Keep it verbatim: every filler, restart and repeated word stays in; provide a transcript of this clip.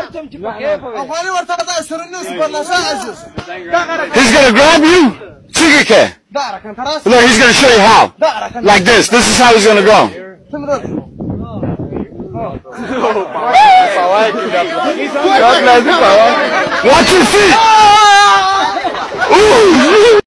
He's gonna grab you. Chigike. Look, he's gonna show you how. Like this. This is how he's gonna go. Watch your feet. Ooh.